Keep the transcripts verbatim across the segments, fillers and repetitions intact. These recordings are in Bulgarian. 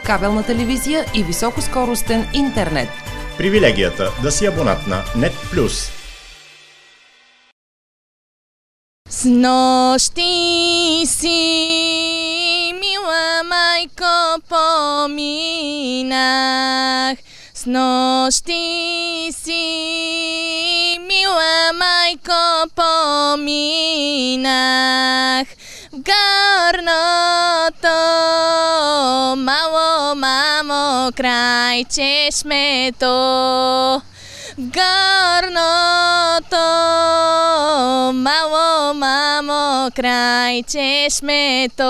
кабелна телевизия и високоскоростен интернет. Привилегията да си абонат на Нет Плюс. С нощи си, мила майко, поминах. С нощи си, мила майко, поминах. В горното мало, мамо, край чешмето. В горното мало, мамо, край чешмето.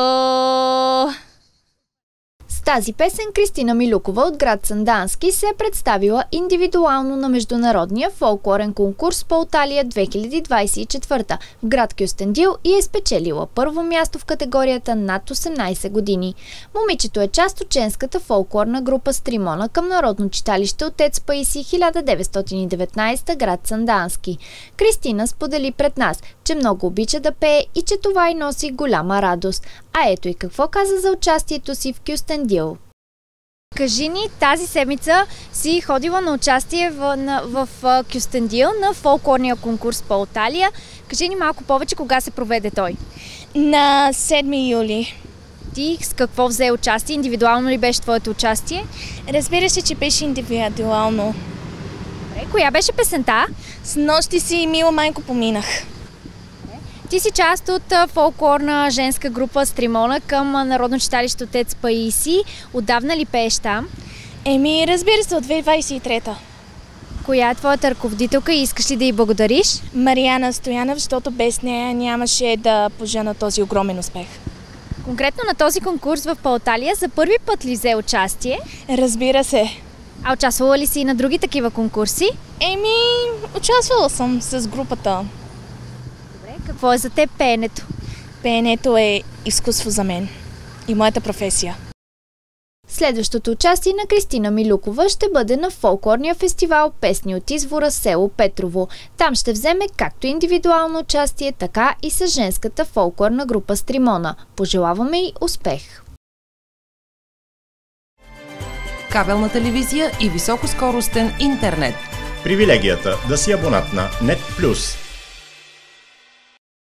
С тази песен Кристина Милюкова от град Сандански се е представила индивидуално на международния фолклорен конкурс Полталия две хиляди двадесет и четвърта в град Кюстендил и е спечелила първо място в категорията над осемнадесет години. Момичето е част от женската фолклорна група Стримона към Народно читалище Отец Паисий хиляда деветстотин и деветнадесета, град Сандански. Кристина сподели пред нас, че много обича да пее и че това й носи голяма радост. А ето и какво каза за участието си в Кюстендил. Кажи ни, тази седмица си ходила на участие в, на, в, в Кюстендил на фолклорния конкурс Полталия. Кажи ни малко повече, кога се проведе той? На седми юли. Ти с какво взе участие? Индивидуално ли беше твоето участие? Разбира се, че беше индивидуално. Добре, коя беше песента? С нощи си, мила майко, поминах. Ти си част от фолклорна женска група Стримона към Народно читалище Отец Паисий. Отдавна ли пееш там? Еми, разбира се, от две хиляди двадесет и трета. Коя е твоята ръководителка и искаш ли да й благодариш? Мариана Стоянов, защото без нея нямаше да пожена този огромен успех. Конкретно на този конкурс в Полталия за първи път ли взе участие? Разбира се. А участвала ли си и на други такива конкурси? Еми, участвала съм с групата. Какво е за теб пеенето? Пеенето е изкуство за мен и моята професия. Следващото участие на Кристина Милюкова ще бъде на фолклорния фестивал Песни от извора село Петрово. Там ще вземе както индивидуално участие, така и с женската фолклорна група Стримона. Пожелаваме й успех! Кабелна телевизия и високоскоростен интернет. Привилегията да си абонат на Нет Плюс.